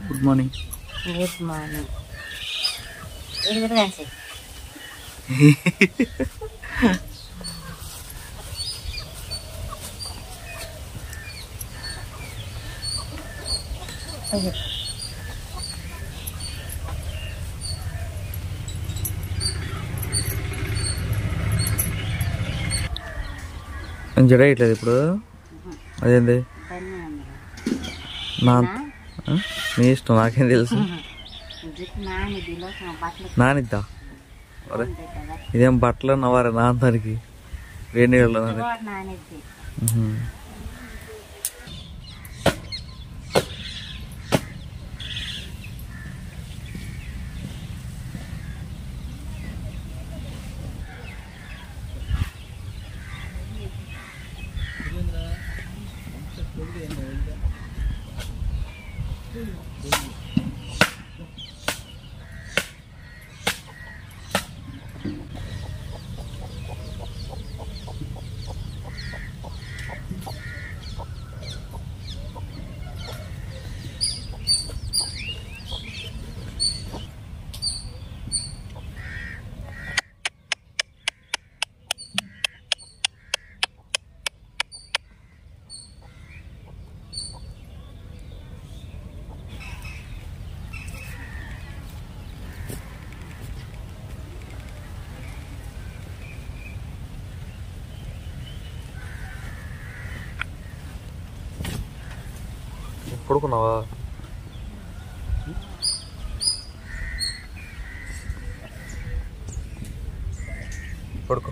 Good morning. Good morning. ఇది రాసి జడ ఇట్లేదు ఇప్పుడు. అదేంది నా నీ ఇష్టం, నాకేం తెలుసు. నానిద్దా? ఇదేం బట్టలు నవ్వారా నాన్నదానికి వేడి నీళ్ళు. పడుకున్నావా? పడుకో.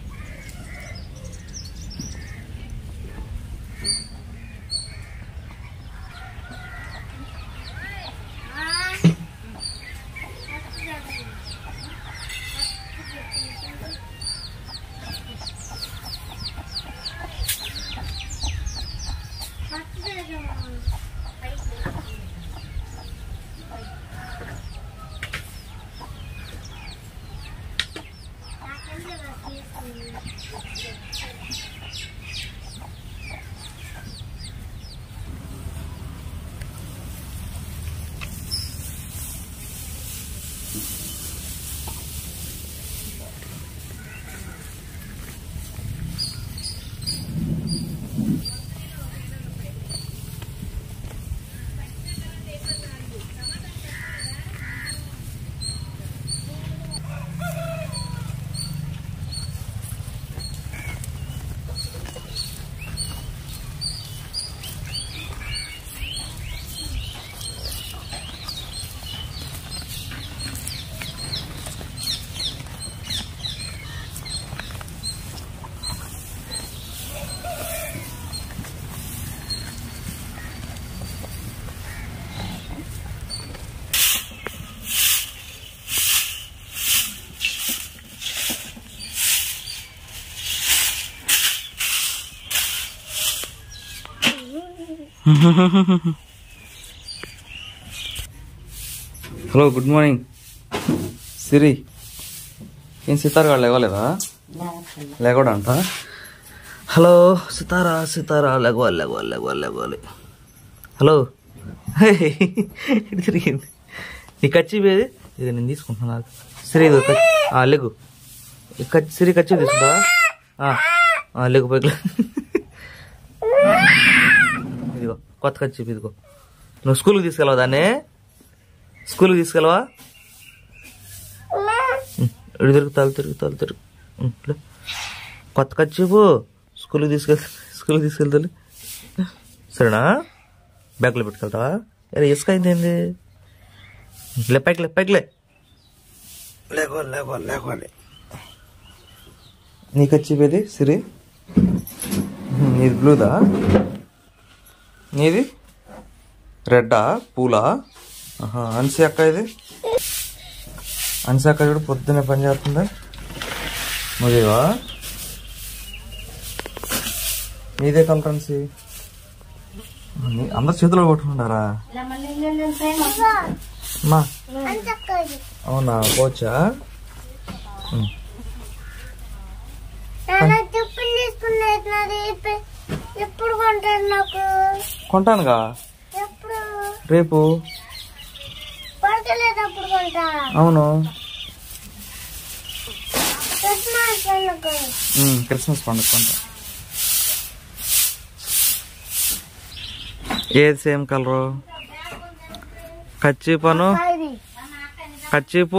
Hello, good morning. సిరి, ఏం సితారా గారు లేవలేదా? లేకూడా అంట. హలో సితారా, సితారా లేవాలి లేవాలి లేవాలి లేవాలి. హలో, తిరిగింది. నీ కచ్చి పోయేది ఇది నేను తీసుకుంటున్నా. సిరి లెగు, సిరి కచ్చి తీసుకుంటా. లెగు పోయి ఇదిగో కొత్త కచ్చి ఇదిగో. నువ్వు స్కూల్కి తీసుకెళ్ళవా దాన్ని? స్కూల్కి తీసుకెళ్ళవా? తిరుగుతాలు తిరుగుతాలు తిరుగు. కొత్త కచ్చిపు స్కూల్కి తీసుకెళ్తాను. సరేనా? బ్యాగ్లో పెట్టుకెళ్తావా? అరే ఇసుక అయింది. పైకిలే లేవాలి లేవాలి లేవాలి. నీకు వచ్చిపోయేది సిరి? నీది బ్లూదా? నీది రెడ్డా పూలా? అన్సి అక్క, ఇది అన్సి అక్క కూడా పొద్దున్నే పని చేస్తుందా? నువ్వేవా? నీదే కలర్ అన్సి. అందరు చేతిలో కొట్టుకుంటారా? అవునా, పోవచ్చా? కొంటానుగా రేపు. అవును, క్రిస్మస్ పండుగ కొంట. ఏది సేమ్ కలరు? కచ్చీపు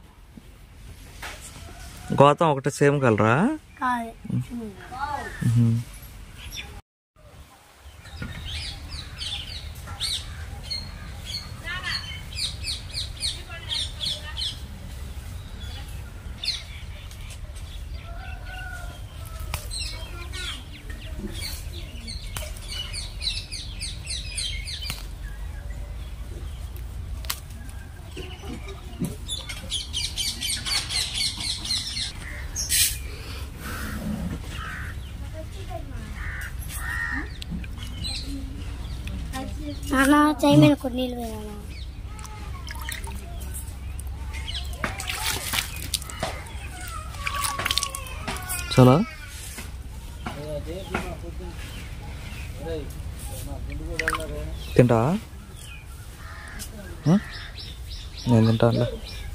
గౌతమ్ ఒకటి సేమ్ కలరా? నాన్న చేయి మీద కొన్ని నీళ్ళు వేయాలా? చాలా తింటా, నేను తింటా.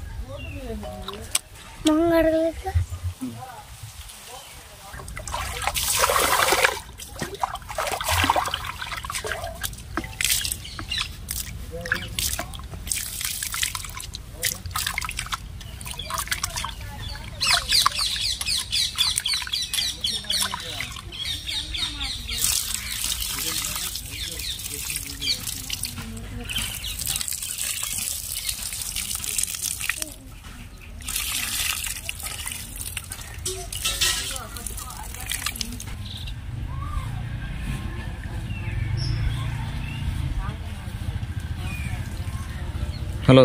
హలో,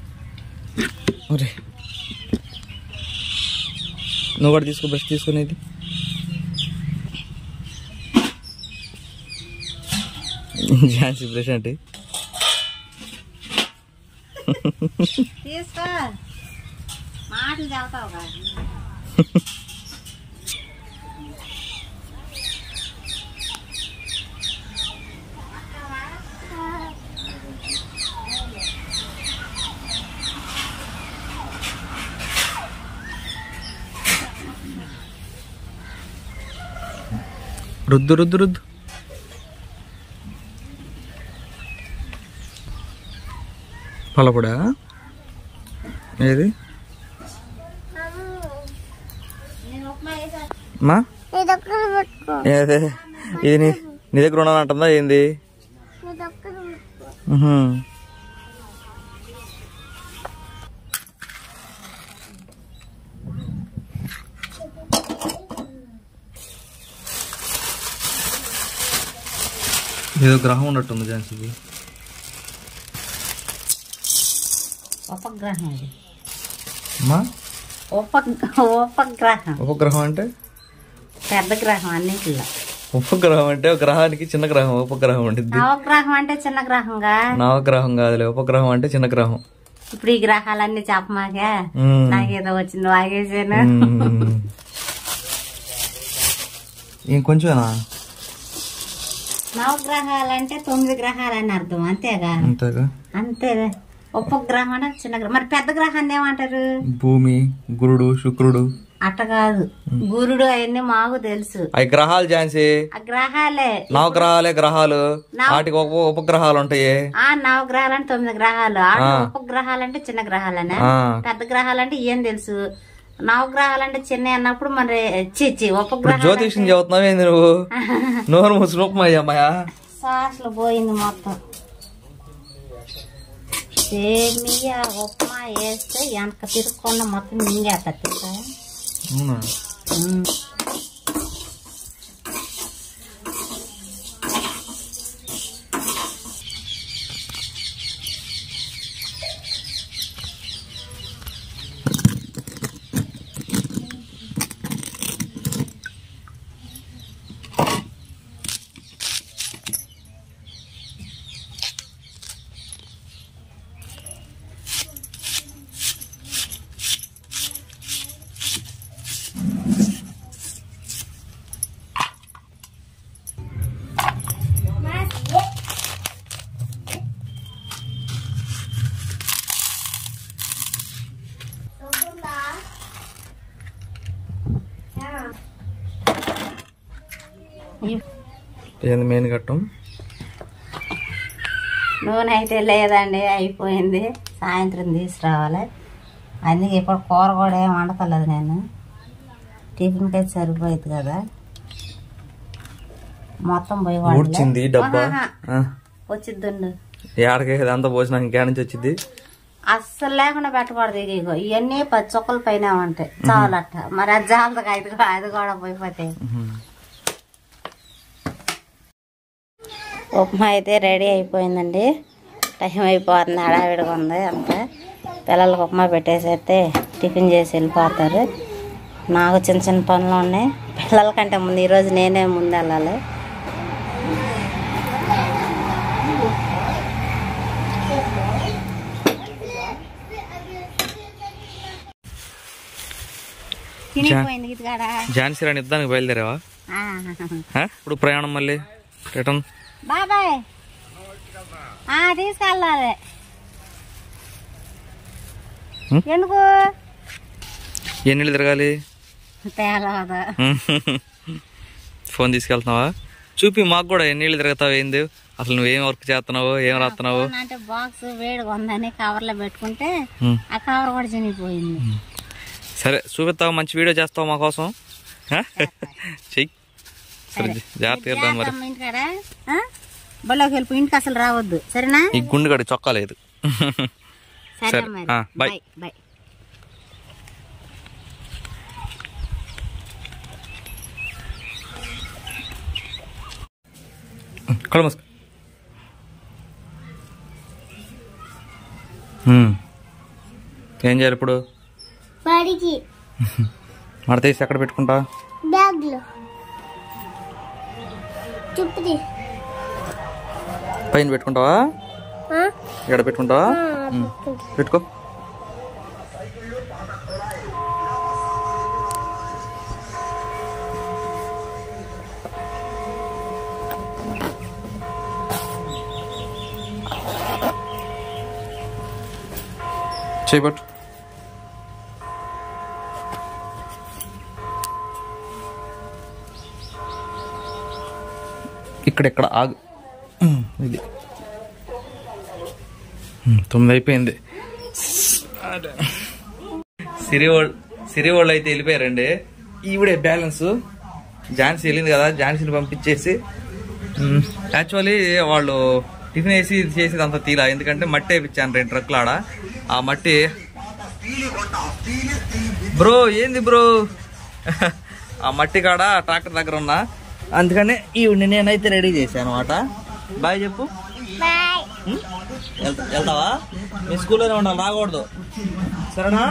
నువ్వు కూడా తీసుకో, బ్రష్ తీసుకునేది. ఝాన్సీ బ్రష్ అంటే తీసుకో, మాటలు చదువుతావు కదా. రుద్దు రుద్దు రుద్దు. పలపడా ఏది మా ఏదే ఇది నీ దగ్గర ఉన్నానంటుందా ఏంది? ఏదో గ్రహం ఉన్నట్టుంది ఝాన్సీకి. ఉపగ్రహం అది. ఉపగ్రహం. ఉపగ్రహం అంటే పెద్ద గ్రహం అన్నిటిలో. ఉపగ్రహం అంటే ఒక గ్రహానికి చిన్న గ్రహం ఉపగ్రహం ఉంటుంది. నవగ్రహం అంటే చిన్న గ్రహంగా. నవగ్రహం కాదులే, ఉపగ్రహం అంటే చిన్న గ్రహం. ఇప్పుడు ఈ గ్రహాలన్నీ చెప్పమాకే నాకేదో వచ్చింది వాగేసాను. ఇంకొంచెమేనా? నవగ్రహాలంటే 9 గ్రహాలని అర్థం, అంతేగా? అంతే. ఉపగ్రహం అంటే చిన్న గ్రహం. మరి పెద్ద గ్రహాన్ని ఏమంటారు? భూమి, గురుడు, శుక్రుడు. అట్ట కాదు, గురుడు అవన్నీ మాకు తెలుసు. అవి గ్రహాలు ఝాన్సీ. గ్రహాలే, నవగ్రహాలే గ్రహాలు. వాటికి ఉపగ్రహాలు ఉంటాయి. నవగ్రహాలు అంటే 9 గ్రహాలు. ఉపగ్రహాలు అంటే చిన్న గ్రహాలనే. పెద్ద గ్రహాలు అంటే ఏం తెలుసు? నవగ్రహాలు అంటే చిన్న అన్నప్పుడు మరి ఉపగ్రహాలు. జ్యోతిష్యం చదువుతున్నావు ఏంది నువ్వు? నోరు ముసురుమాయా సాసులు పోయింది మొత్తం. సేమియా ఉప్మా వేస్తే వెనక తిరుక్కుండా మొత్తం మింగేస్తా తెలుసా? ఏంది మెయిన్ ఘట్టం? నూనె అయితే లేదండి, అయిపోయింది. సాయంత్రం తీసుకురావాలి. అందుకే ఇప్పుడు కూర కూడా ఏం వండతలేదు నేను. టిఫిన్కి అయితే సరిపోయింది కదా. మొత్తం పోయి వచ్చింది డబ్బా వచ్చిద్దండు. ఏడకి అంతా పోసిన ఇంకేడ నుంచి వచ్చింది. అస్సలు లేకుండా పెట్టకూడదు. ఇగో ఇవన్నీ 10 చుక్కల పైన ఉంటాయి చాలట. మరి అది జాలతో అది కూడా పోయిపోతాయి. ఉప్మా అయితే రెడీ అయిపోయిందండి. టైం అయిపోతుంది, హడావిడిగా ఉంది అంతా. పిల్లలకు ఉప్మా పెట్టేసి టిఫిన్ చేసి వెళ్ళిపోతారు. నాకు చిన్న చిన్న పనులు ఉన్నాయి. పిల్లలకంటే ముందు ఈరోజు నేనే ముందు వెళ్ళాలి. ఝాన్సీ రాణి యుద్ధానికి బయలుదేరావా? ఇప్పుడు ప్రయాణం మళ్ళీ రిటర్న్. బాబాయ్ తీసుకెళ్ళాలి. ఎందుకు? ఎన్ని తిరగాలి? ఫోన్ తీసుకెళ్తున్నావా? చూపి మాకు కూడా ఎన్ని తిరుగుతావు, ఏంది అసలు నువ్వేం వర్క్ చేస్తున్నావు, ఏం రాస్తున్నావు? అంటే బాక్స్ వేడిగా ఉందని కవర్ లో పెట్టుకుంటే ఆ కవర్ కూడా చినిగిపోయింది. సరే చూపిస్తావు, మంచి వీడియో చేస్తావు మా కోసం. చెయ్యి జాగ్రత్తగా. మరి ఇంటికాడ బళ్ళోకి వెళ్ళిపోయి ఇంటికి అసలు రావద్దు, సరేనా? ఈ గుండు గడి చొక్కా లేదు. సరే బాయ్ బాయ్. ఏం చేయాలి ఇప్పుడు? మడ తీసి ఎక్కడ పెట్టుకుంటా? పైన పెట్టుకుంటావా? ఎక్కడ పెట్టుకుంటావా? పెట్టుకో. చేయబట్టు. ఇక్కడెక్కడ ఆగు. ఇది 9 అయిపోయింది. సిరి వాళ్ళు అయితే వెళ్ళిపోయారండి. ఈవిడే బ్యాలెన్స్. ఝాన్సీ వెళ్ళింది కదా, ఝాన్సీని పంపించేసి యాక్చువల్లీ వాళ్ళు టిఫిన్ వేసి ఇది చేసేది అంత తీలా. ఎందుకంటే మట్టి వేయించాను 2 ట్రక్కులు ఆడ. ఆ మట్టి బ్రో ఏంది బ్రో ఆ మట్టి కాడ ట్రాక్టర్ దగ్గర ఉన్నా, అందుకనే ఈవిని నేనైతే రెడీ చేశాను అనమాట. బాయ్ చెప్పు. వెళ్తావా? మీ స్కూల్లోనే ఉండాలి, రాకూడదు, సరేనా?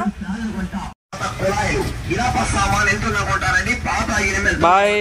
బాయ్.